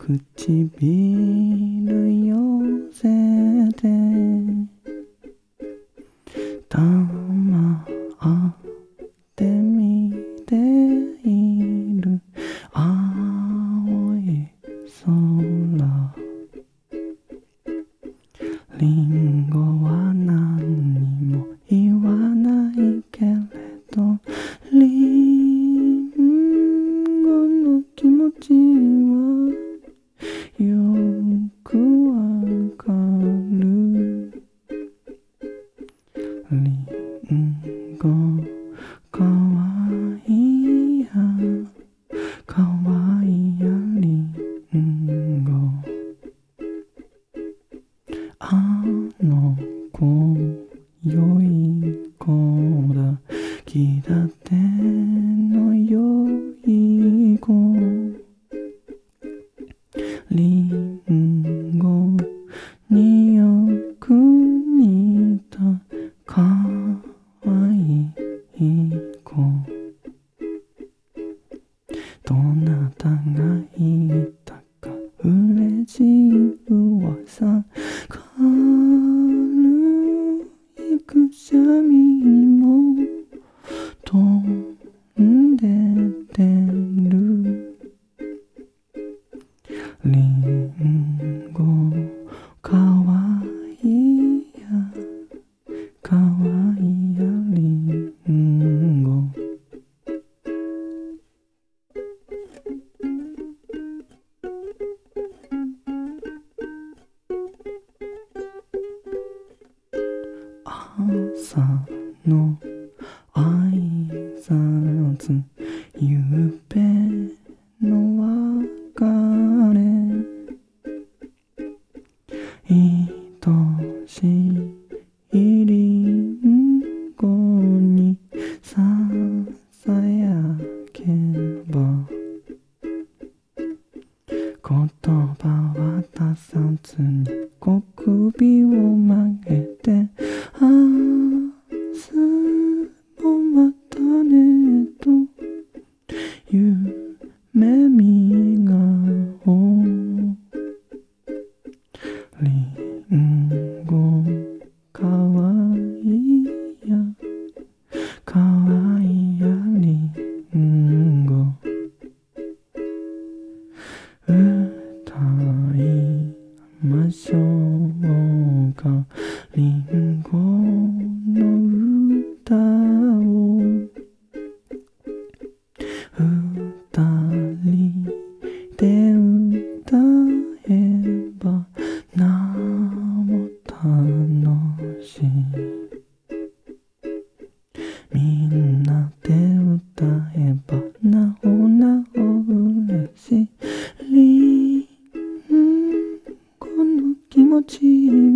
唇寄せて黙って見ている青い空。リンゴは何にも言わないけれど、リンゴの気持ちはよくわかる。リンゴかわいいや、かわいいやリンゴ。あの子良い子だ、気立ての良い子。リンゴによく似たかわいい子。どなたが言ったか嬉しい噂、軽いくしゃみも飛んでてる。リンゴかわいいや、かわいいやリンゴ。朝の挨拶、ゆうべの別れ、愛しいリンゴにささやけば、言葉は出さずに小首を曲げて、明日もまたねと夢見顔。リンゴかわいいや、かわいいやリンゴ。歌いましょうか、リンゴの歌を。二人で歌えばなお楽しい。みんなで歌えばなお嬉しい。リンゴの気持ち